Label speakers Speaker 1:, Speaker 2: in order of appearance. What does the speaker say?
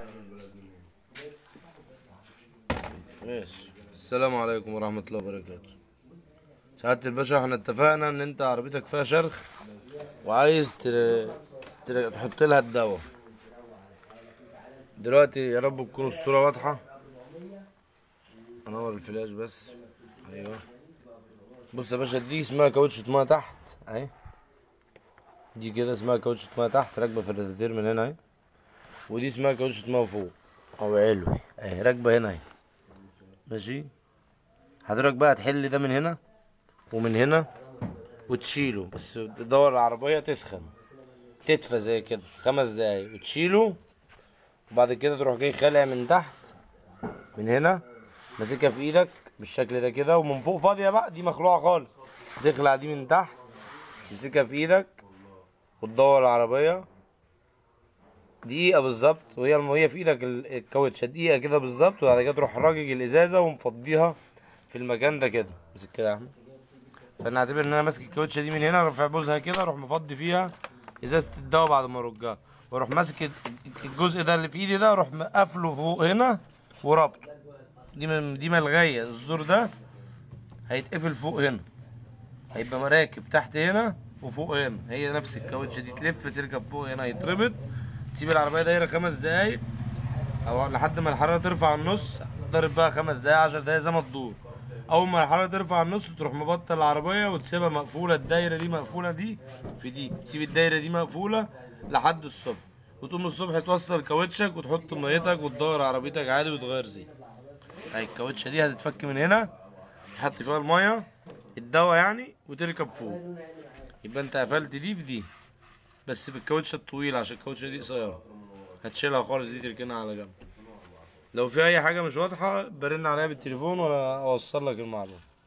Speaker 1: ماشي. السلام عليكم ورحمة الله وبركاته. سعادة الباشا، احنا اتفقنا ان انت عربيتك فيها شرخ وعايز تحط لها الدواء. دلوقتي يا رب تكون الصورة واضحة. انور الفلاش بس. ايوه. بص يا باشا، دي اسمها كاوتشة ميه تحت اهي. دي كده اسمها كاوتشة ميه تحت راكبة في الرادياتير من هنا اهي. ودي اسمها كاوتشة ميه فوق او علوي اهي راكبة هنا اهي. ماشي. حضرتك بقى هتحل ده من هنا ومن هنا وتشيله، بس تدور العربية تسخن تدفى زي كده 5 دقايق وتشيله. وبعد كده تروح جاي خالع من تحت من هنا، ماسكها في ايدك بالشكل ده كده، ومن فوق فاضية بقى، دي مخلوعة خالص. تخلع دي من تحت، تمسكها في ايدك وتدور العربية دقيقة بالظبط، وهي في ايدك الكاوتشة دقيقة كده بالظبط. وبعد كده تروح راجج الازازة ومفضيها في المكان ده كده. امسك كده يا احمد. فانا اعتبر ان انا ماسك الكاوتشة دي من هنا، رافع بوزها كده، اروح مفضي فيها ازازة الدواء بعد ما ارجها، واروح ماسك الجزء ده اللي في ايدي ده، اروح مقفله فوق هنا ورابطه. دي ملغية، الزور ده هيتقفل فوق هنا، هيبقى مراكب تحت هنا وفوق هنا. هي نفس الكاوتشة دي تلف تركب فوق هنا، يتربط. تسيب العربية دايرة 5 دقايق او لحد ما الحرارة ترفع النص. ضرب بقى 5 دقايق 10 دقايق زي ما تدور. اول ما الحرارة ترفع النص تروح مبطل العربية وتسيبها مقفولة. الدايرة دي مقفولة دي في دي، تسيب الدايرة دي مقفولة لحد الصبح. وتقوم الصبح توصل كاوتشك وتحط ميتك وتدور عربيتك عادي وتغير زيت. اهي الكاوتشة دي هتتفك من هنا، تحط فيها المية الدواء يعني، وتركب فوق. يبقى انت قفلت دي في دي، بس بالكاوتشة الطويلة عشان الكاوتشة دي قصيرة. هتشيلها خالص دي، تركنها على جنب. لو في اي حاجة مش واضحة برن عليها بالتليفون وانا اوصل لك المعلومة.